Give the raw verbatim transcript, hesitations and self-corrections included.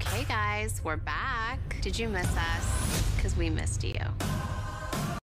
Okay, guys, we're back. Did you miss us? Because we missed you.